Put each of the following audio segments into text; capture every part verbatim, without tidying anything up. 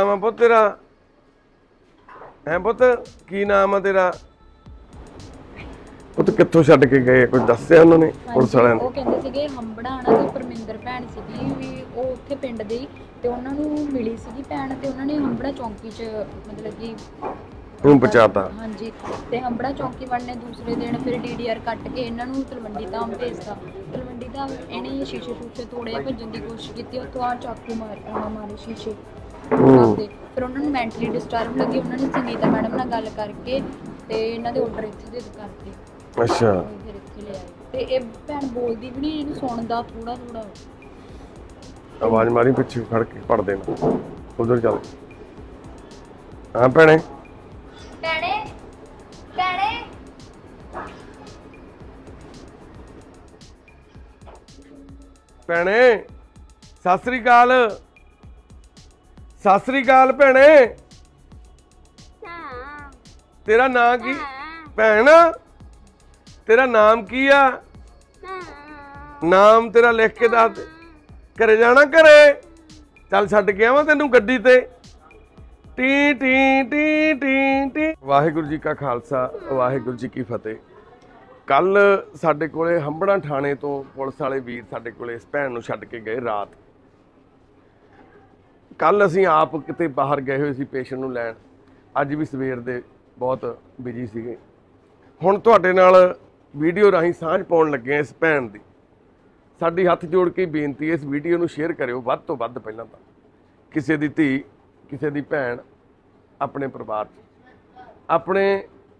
नाम है पुत तेरा? है पुत की नाम है तेरा? पुत कित्थों छड्ड के गए, कुछ दस्सिया उन्होंने पुलिस वालियां ने? ਉਹ ਕਹਿੰਦੇ ਸੀਗੇ ਹੰਬੜਾ ਆਣਾ ਤੇ ਪਰਮਿੰਦਰ ਭੈਣ ਸੀਗੀ ਵੀ ਉਹ ਉੱਥੇ ਪਿੰਡ ਦੇ ਤੇ ਉਹਨਾਂ ਨੂੰ ਮਿਲੀ ਸੀਗੀ ਭੈਣ ਤੇ ਉਹਨਾਂ ਨੇ ਹੰਬੜਾ ਚੌਂਕੀ 'ਚ ਮਤਲਬ ਕਿ ਉਹਨੂੰ ਪਹੁੰਚਾਤਾ। ਹਾਂਜੀ ਤੇ ਹੰਬੜਾ ਚੌਂਕੀ ਵਾਲੇ ਨੇ ਦੂਸਰੇ ਦਿਨ ਫਿਰ ਡੀਡੀਆਰ ਕੱਟ ਕੇ ਇਹਨਾਂ ਨੂੰ ਤਲਵੰਡੀ ਧਾਮ ਭੇਜਤਾ। ਤਲਵੰਡੀ ਧਾਮ ਇਹਨੇ ਸ਼ੀਸ਼ੇ ਸ਼ੂਸ਼ੇ ਤੋੜੇ, ਭੱਜਣ ਦੀ ਕੋਸ਼ਿਸ਼ ਕੀਤੀ, ਉੱਥੋਂ ਆ ਚਾਕੂ ਮਾਰ ਮਾਰੇ ਸ਼ੀਸ਼ੇ ਦੇ। ਫਿਰ ਉਹਨਾਂ ਨੂੰ ਮੈਂਟਲੀ ਡਿਸਟਰਬ ਲੱਗੀ, ਉਹਨਾਂ ਨੇ ਸੰਗੀਤਾ ਮੈਡਮ ਨਾਲ ਗੱਲ ਕਰਕੇ ਤੇ ਇਹਨਾਂ ਦੇ ਆਰਡਰ ਇੱਥੇ ਦੇ ਕਰਤੇ। ਅੱਛਾ ਫਿਰ ਇੱਥੇ ਲੈ ਆਏ ਤੇ ਇਹ ਭੈਣ ਬੋਲਦੀ ਵੀ ਨਹੀਂ, ਇਹਨੂੰ ਸੁਣਦਾ ਥੋੜਾ ਥੋੜਾ। ਆਵਾਜ਼ ਮਾਰੀ ਪਿੱਛੇ ਖੜ ਕੇ ਪੜ ਦੇਣਾ ਉਧਰ ਚੱਲ। ਹਾਂ ਭੈਣੇ ਭੈਣੇ ਭੈਣੇ ਭੈਣੇ ਸਤਿ ਸ੍ਰੀ ਅਕਾਲ। ਸਤਿ ਸ੍ਰੀ ਅਕਾਲ ਭੈਣੇ। ਤੇਰਾ ਨਾਂ ਕੀ ਭੈਣ? ਤੇਰਾ ਨਾਮ ਕੀ ਆ? ਨਾਮ ਤੇਰਾ ਲਿਖ ਕੇ ਦੱਸ। ਘਰੇ ਜਾਣਾ? ਘਰੇ ਚੱਲ ਛੱਡ ਕੇ ਆਵਾਂ ਤੈਨੂੰ ਗੱਡੀ ਤੇ। ਟੀ ਟੀ ਟੀ ਟੀ ਟੀ। ਵਾਹਿਗੁਰੂ ਜੀ ਕਾ ਖਾਲਸਾ ਵਾਹਿਗੁਰੂ ਜੀ ਕੀ ਫਤਿਹ। ਕੱਲ ਸਾਡੇ ਕੋਲੇ ਹੰਬੜਾ ਥਾਣੇ ਤੋਂ ਪੁਲਿਸ ਵਾਲੇ ਵੀਰ ਸਾਡੇ ਕੋਲੇ ਇਸ ਭੈਣ ਨੂੰ ਛੱਡ ਕੇ ਗਏ ਰਾਤ। ਕੱਲ ਅਸੀਂ ਆਪ ਕਿਤੇ ਬਾਹਰ ਗਏ ਹੋਏ ਸੀ ਪੇਸ਼ੈਂਟ ਨੂੰ ਲੈਣ, ਅੱਜ ਵੀ ਸਵੇਰ ਦੇ ਬਹੁਤ ਬਿਜੀ ਸੀਗੇ। ਹੁਣ ਤੁਹਾਡੇ ਨਾਲ ਵੀਡੀਓ ਰਾਹੀਂ ਸਾਂਝ ਪਾਉਣ ਲੱਗੇ ਇਸ ਭੈਣ ਦੀ। ਸਾਡੀ ਹੱਥ ਜੋੜ ਕੇ ਬੇਨਤੀ ਹੈ, ਇਸ ਵੀਡੀਓ ਨੂੰ ਸ਼ੇਅਰ ਕਰਿਓ ਵੱਧ ਤੋਂ ਵੱਧ। ਪਹਿਲਾਂ ਤਾਂ ਕਿਸੇ ਦੀ ਧੀ, ਕਿਸੇ ਦੀ ਭੈਣ ਆਪਣੇ ਪਰਿਵਾਰ 'ਚ ਆਪਣੇ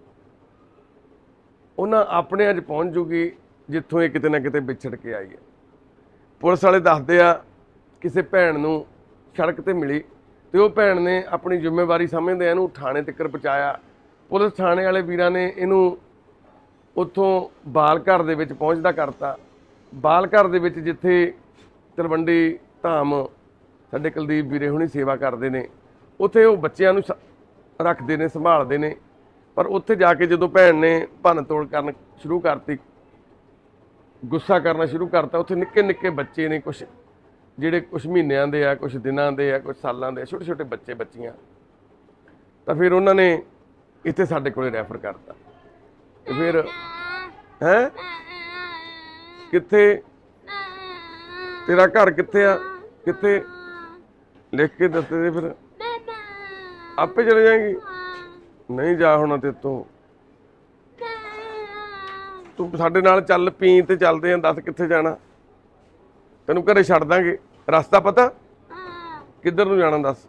ਉਹਨਾਂ ਆਪਣੇ ਅੱਜ ਪਹੁੰਚ ਜੂਗੀ ਜਿੱਥੋਂ ਇਹ ਕਿਤੇ ਨਾ ਕਿਤੇ ਵਿਛੜ ਕੇ ਆਈ ਹੈ। ਪੁਲਿਸ ਵਾਲੇ ਦੱਸਦੇ ਆ ਕਿਸੇ ਭੈਣ ਨੂੰ ਸੜਕ ਤੇ ਮਿਲੀ ਤੇ ਉਹ ਭੈਣ ਨੇ ਆਪਣੀ ਜ਼ਿੰਮੇਵਾਰੀ ਸਮਝਦੇ ਇਹਨੂੰ ਥਾਣੇ ਤੱਕ ਪਹੁੰਚਾਇਆ। ਪੁਲਿਸ ਥਾਣੇ ਵਾਲੇ ਵੀਰਾਂ ਨੇ ਇਹਨੂੰ ਉੱਥੋਂ ਬਾਲ ਘਰ ਦੇ ਵਿੱਚ ਪਹੁੰਚਦਾ ਕਰਤਾ। ਬਾਲ ਘਰ ਦੇ ਵਿੱਚ ਜਿੱਥੇ ਤਲਵੰਡੀ ਧਾਮ ਸਾਡੇ ਕੁਲਦੀਪ ਵੀਰੇ ਹੁਣੀ ਸੇਵਾ ਕਰਦੇ ਨੇ, ਉੱਥੇ ਉਹ ਬੱਚਿਆਂ ਨੂੰ ਰੱਖਦੇ ਨੇ, ਸੰਭਾਲਦੇ ਨੇ। ਪਰ ਉੱਥੇ ਜਾ ਕੇ ਜਦੋਂ ਭੈਣ ਨੇ ਭੰਨ ਤੋੜ ਕਰਨ ਸ਼ੁਰੂ ਕਰਤੀ, ਗੁੱਸਾ ਕਰਨਾ ਸ਼ੁਰੂ ਕਰਤਾ, ਉੱਥੇ ਨਿੱਕੇ ਨਿੱਕੇ ਬੱਚੇ ਨੇ, ਕੁਛ ਜਿਹੜੇ ਕੁਛ ਮਹੀਨਿਆਂ ਦੇ ਆ, ਕੁਛ ਦਿਨਾਂ ਦੇ ਆ, ਕੁਛ ਸਾਲਾਂ ਦੇ ਆ, ਛੋਟੇ ਛੋਟੇ ਬੱਚੇ ਬੱਚੀਆਂ। ਤਾਂ ਫਿਰ ਉਹਨਾਂ ਨੇ ਇੱਥੇ ਸਾਡੇ ਕੋਲੇ ਰੈਫਰ ਕਰਤਾ। ਤੇ ਫਿਰ ਹੈਂ ਕਿੱਥੇ ਤੇਰਾ ਘਰ ਕਿੱਥੇ ਆ? ਕਿੱਥੇ ਲਿਖ ਕੇ ਦੱਸਦੇ ਦੇ। ਫਿਰ ਆਪੇ ਚਲੇ ਜਾਏਗੀ? ਨਹੀਂ ਜਾ ਹੋਣਾ ਤੇ ਤੋਂ। ਤੂੰ ਸਾਡੇ ਨਾਲ ਚੱਲ, ਪੀ ਤੇ ਚੱਲਦੇ ਆਂ। ਦੱਸ ਕਿੱਥੇ ਜਾਣਾ? ਤੈਨੂੰ ਘਰੇ ਛੱਡ ਦਾਂਗੇ। ਰਸਤਾ ਪਤਾ ਕਿੱਧਰ ਨੂੰ ਜਾਣਾ? ਦੱਸ।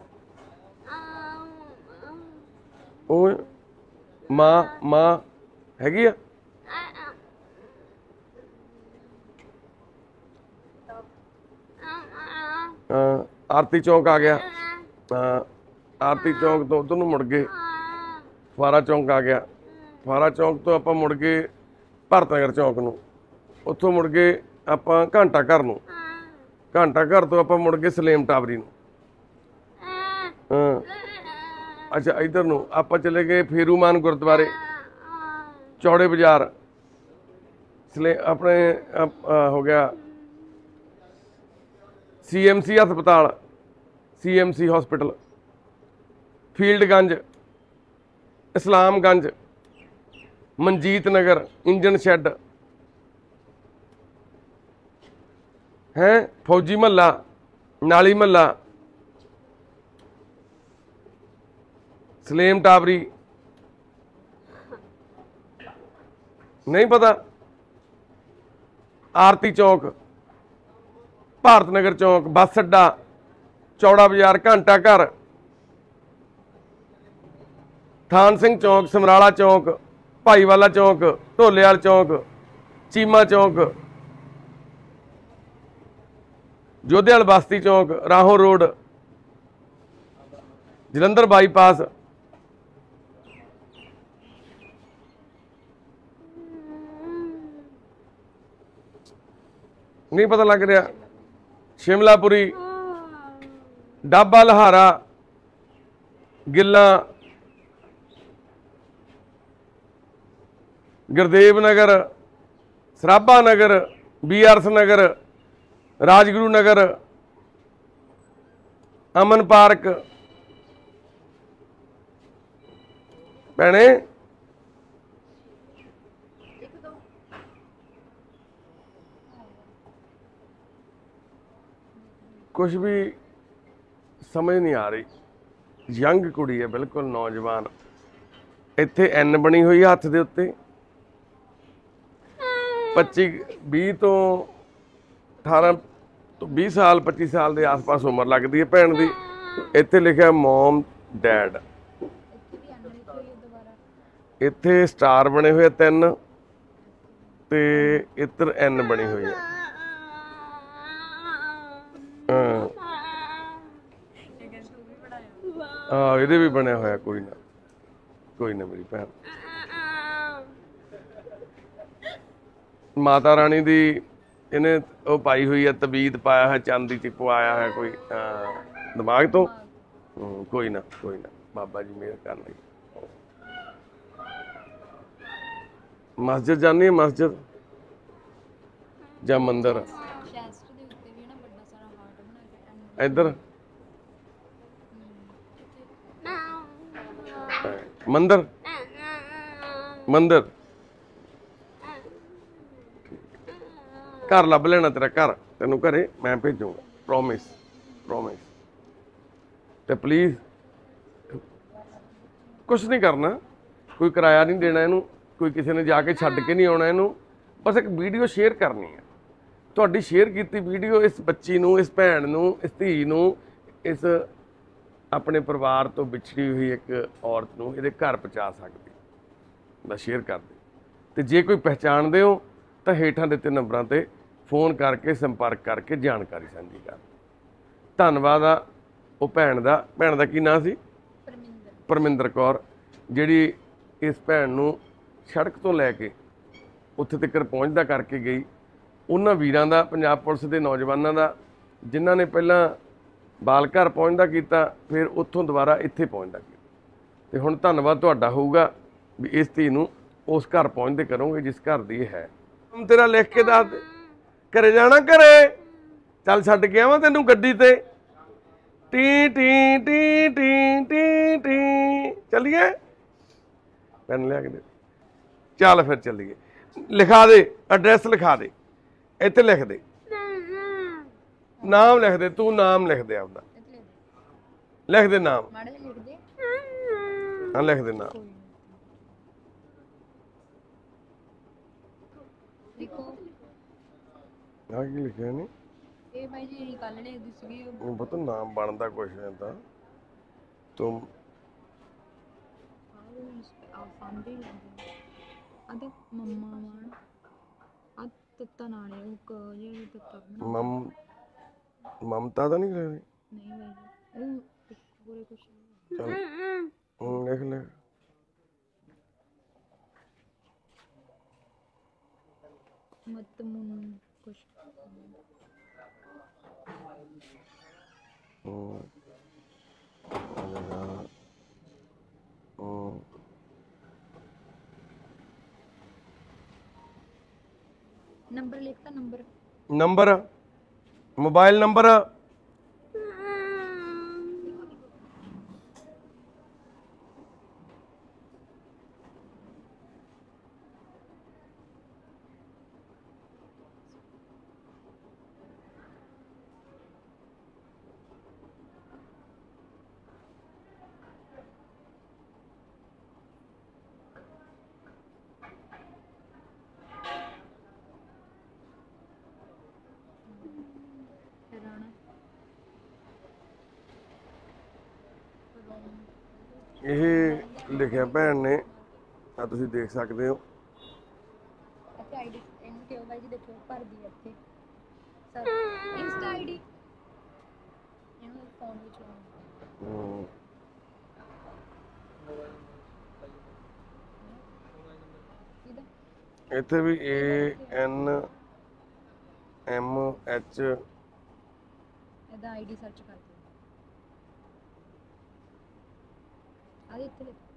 ਉਹ ਮਾਂ ਮਾਂ ਹੈਗੀ ਆ? ਹਾਂ ਆਰਤੀ ਚੌਂਕ ਆ ਗਿਆ। ਹਾਂ ਆਰਤੀ ਚੌਂਕ ਤੋਂ ਉਧਰ ਨੂੰ ਮੁੜ ਗਏ ਫੁਆਰਾ ਚੌਂਕ ਆ ਗਿਆ। ਫੁਆਰਾ ਚੌਂਕ ਤੋਂ ਆਪਾਂ ਮੁੜ ਗਏ ਭਰਤ ਨਗਰ ਚੌਂਕ ਨੂੰ। ਉੱਥੋਂ ਮੁੜ ਗਏ ਆਪਾਂ ਘੰਟਾ ਘਰ ਨੂੰ। ਘੰਟਾ ਘਰ ਤੋਂ ਆਪਾਂ ਮੁੜ ਗਏ ਸਲੇਮ ਟਾਵਰੀ ਨੂੰ। ਹਾਂ ਅੱਛਾ ਇੱਧਰ ਨੂੰ ਆਪਾਂ ਚਲੇ ਗਏ ਫੇਰੂਮਾਨ ਗੁਰਦੁਆਰੇ, ਚੌੜੇ ਬਾਜ਼ਾਰ, ਸਲੇ ਆਪਣੇ ਹੋ ਗਿਆ ਸੀ ਐਮ ਸੀ ਹਸਪਤਾਲ, C M C hospital, Fieldganj, Islamganj, Manjit Nagar, engine shed ਹੈ, ਫੌਜੀ ਮਹੱਲਾ, ਨਾਲੀ ਮਹੱਲਾ, ਸਲੇਮ ਟਾਵਰੀ। ਨਹੀਂ ਪਤਾ? ਆਰਤੀ ਚੌਕ, ਭਾਰਤ ਨਗਰ ਚੌਕ, ਬੱਸ ਅੱਡਾ, ਚੌੜਾ ਬਾਜ਼ਾਰ, ਘੰਟਾ ਘਰ, ਥਾਨ ਸਿੰਘ ਚੌਕ, ਸਮਰਾਲਾ ਚੌਕ, ਭਾਈਵਾਲਾ ਚੌਕ, ਢੋਲੇਵਾਲ ਚੌਕ, ਚੀਮਾ ਚੌਕ, ਜੋਧੇਵਾਲ ਬਸਤੀ ਚੌਕ, ਰਾਹੋਂ ਰੋਡ, ਜਲੰਧਰ ਬਾਈਪਾਸ, नहीं पता लग रहा, शिमलापुरी, डाबा लहारा, गिल्ला, Gurdev Nagar, Sarabha Nagar, B R S Nagar, Rajguru Nagar, Aman park, ਭੈਣੇ ਕੁਝ ਵੀ ਸਮਝ ਨਹੀਂ ਆ ਰਹੀ। ਯੰਗ ਕੁੜੀ ਹੈ, ਬਿਲਕੁਲ ਨੌਜਵਾਨ। ਇੱਥੇ ਐਨ ਬਣੀ ਹੋਈ ਹੈ ਹੱਥ ਦੇ ਉੱਤੇ। ਪੱਚੀ ਵੀਹ ਤੋਂ ਅਠਾਰਾਂ ਤੋਂ ਵੀਹ ਸਾਲ ਪੱਚੀ ਸਾਲ ਦੇ ਆਸ-ਪਾਸ ਉਮਰ ਲੱਗਦੀ ਹੈ ਭੈਣ ਦੀ। ਇੱਥੇ ਲਿਖਿਆ ਮਮ ਡੈਡ। ਇੱਥੇ ਸਟਾਰ ਬਣੇ ਹੋਏ ਤਿੰਨ ਤੇ ਇੱਧਰ ਐਨ ਬਣੀ ਹੋਈ ਹੈ। ਹਾਂ ਹਾਂ ਇਹਦੇ ਵੀ ਬਣਿਆ ਹੋਇਆ। ਕੋਈ ਨਾ ਕੋਈ ਨਾ ਮੇਰੀ ਭੈਣ। ਮਾਤਾ ਰਾਣੀ ਦੀ ਇਹਨੇ ਉਹ ਪਾਈ ਹੋਈ ਹੈ, ਤਬੀਤ ਪਾਇਆ ਹੈ, ਚਾਂਦੀ ਚ ਪਵਾਇਆ ਹੈ ਕੋਈ ਦਿਮਾਗ ਤੋਂ। ਕੋਈ ਨਾ ਕੋਈ ਨਾ, ਬਾਬਾ ਜੀ ਮਿਹਰ ਕਰਨਗੇ। ਮਸਜਿਦ ਜਾਂਦੀ ਹੈ, ਮਸਜਿਦ ਜਾਂ ਮੰਦਿਰ? ਇੱਧਰ ਮੰਦਿਰ ਮੰਦਿਰ ਘਰ ਲੱਭ ਲੈਣਾ ਤੇਰਾ ਘਰ, ਤੈਨੂੰ ਘਰੇ ਮੈਂ ਭੇਜੂਗਾ। Promise promise. ਤੇ ਪਲੀਜ਼ ਕੁਛ ਨਹੀਂ ਕਰਨਾ, ਕੋਈ ਕਿਰਾਇਆ ਨਹੀਂ ਦੇਣਾ ਇਹਨੂੰ, ਕੋਈ ਕਿਸੇ ਨੇ ਜਾ ਕੇ ਛੱਡ ਕੇ ਨਹੀਂ ਆਉਣਾ ਇਹਨੂੰ। ਬਸ ਇੱਕ ਵੀਡੀਓ ਸ਼ੇਅਰ ਕਰਨੀ ਹੈ। ਤੁਹਾਡੀ ਸ਼ੇਅਰ ਕੀਤੀ ਵੀਡੀਓ ਇਸ ਬੱਚੀ ਨੂੰ, ਇਸ ਭੈਣ ਨੂੰ, ਇਸ ਧੀ ਨੂੰ, ਇਸ ਆਪਣੇ ਪਰਿਵਾਰ ਤੋਂ ਵਿਛੜੀ ਹੋਈ ਇੱਕ ਔਰਤ ਨੂੰ ਇਹਦੇ ਘਰ ਪਹੁੰਚਾ ਸਕਦੀ। ਬਸ ਸ਼ੇਅਰ ਕਰ ਦਿਓ। ਤੇ ਜੇ ਕੋਈ ਪਹਿਚਾਣਦੇ ਹੋ ਤਾਂ ਹੇਠਾਂ ਦਿੱਤੇ ਨੰਬਰਾਂ ਤੇ ਫੋਨ ਕਰਕੇ ਸੰਪਰਕ ਕਰਕੇ ਜਾਣਕਾਰੀ ਸਾਂਝੀ ਕਰ। ਧੰਨਵਾਦ ਆ ਉਹ ਭੈਣ ਦਾ। ਭੈਣ ਦਾ ਕੀ ਨਾਂ ਸੀ? ਪਰਮਿੰਦਰ ਪਰਮਿੰਦਰ ਕੌਰ, ਜਿਹੜੀ ਇਸ ਭੈਣ ਨੂੰ ਸੜਕ ਤੋਂ ਲੈ ਕੇ ਉੱਥੇ ਤੱਕ ਪਹੁੰਚਦਾ ਕਰਕੇ ਗਈ। ਉਹਨਾਂ ਵੀਰਾਂ ਦਾ, ਪੰਜਾਬ ਪੁਲਿਸ ਦੇ ਨੌਜਵਾਨਾਂ ਦਾ, ਜਿਨ੍ਹਾਂ ਨੇ ਪਹਿਲਾਂ ਬਾਲ ਘਰ ਪਹੁੰਚਦਾ ਕੀਤਾ, ਫਿਰ ਉੱਥੋਂ ਦੁਬਾਰਾ ਇੱਥੇ ਪਹੁੰਚਦਾ ਕੀਤਾ। ਤੇ ਹੁਣ ਧੰਨਵਾਦ ਤੁਹਾਡਾ ਹੋਊਗਾ ਵੀ ਇਸ ਧੀ ਨੂੰ ਉਸ ਘਰ ਪਹੁੰਚਦੇ ਕਰੋਗੇ ਜਿਸ ਘਰ ਦੀ ਇਹ ਹੈ। ਤੇਰਾ ਲਿਖ ਕੇ ਦੱਸ ਦੇ। ਘਰੇ ਜਾਣਾ? ਘਰੇ ਚੱਲ ਛੱਡ ਕੇ ਆਵਾਂ ਤੈਨੂੰ ਗੱਡੀ ਤੇ। ਟੀ ਟੀ ਟੀ ਟੀ ਟੀ ਟੀ ਚੱਲੀਏ? ਪੈਨ ਲਿਆ ਕੇ ਦੇ। ਚੱਲ ਫਿਰ ਚੱਲੀਏ। ਲਿਖਾ ਦੇ, ਐਡਰੈਸ ਲਿਖਾ ਦੇ, ਇੱਥੇ ਲਿਖ ਦੇ, ਨਾਮ ਲਿਖ ਦੇ। ਤੂੰ ਨਾਮ ਲਿਖ ਦੇ ਆਪਦਾ, ਲਿਖ ਦੇ ਨਾਮ। ਹਾਂ ਲਿਖ ਦੇ ਨਾਮ। ਆ ਕੀ ਲਿਖਿਆ ਨਹੀਂ? ਇਹ ਭਾਈ ਜੀ ਕੱਲ ਲਿਖਦੀ ਸੀਗੀ। ਉਹ ਪਤਾ ਨਾਮ ਬਣਦਾ ਕੁਛ ਨਹੀਂ ਤਾਂ ਤੂੰ ਅਦੇ ਮੰਮਾ ਮਾਨ ਆ ਤੱਤਾ ਨਾਲੇ ਉਹ ਕ ਜਿਹੜੇ ਤੱਤਾ ਮਮ ਮਮਤਾ ਤਾਂ ਨਹੀਂ ਲਿਖਦੀ? ਨਹੀਂ ਭਾਈ ਉਹ ਪੂਰੇ ਕੁਛ ਚੱਲ ਹੁਣ ਲਿਖ ਲੈ। ਮਤ ਮੁਨ ਕੁਛ ਹੂੰ ਹੂੰ ਨੰਬਰ ਲਿਖਤਾ। ਨੰਬਰ ਨੰਬਰ ਮੋਬਾਈਲ ਨੰਬਰ ਇਹ ਲਿਖਿਆ ਭੈਣ ਨੇ, ਆ ਤੁਸੀਂ ਦੇਖ ਸਕਦੇ ਹੋ। ਅੱਛਾ ਆਈਡੀ ਇਹਨੂੰ ਕਿਉਂ ਭਾਈ ਜੀ ਦੇਖੋ ਭਰਦੀ ਹੈ ਇੱਥੇ ਸਰ ਇੰਸਟਾ ਆਈਡੀ ਇਹਨੂੰ ਫੋਨ ਵਿੱਚ ਲਾਉਣਾ। ਇੱਥੇ ਵੀ ਏ ਐਨ ਐਮ ਐਚ ਇਹਦਾ ਆਈਡੀ ਸਰਚ ਕਰ ਦਿਓ। ਆ ਇੱਥੇ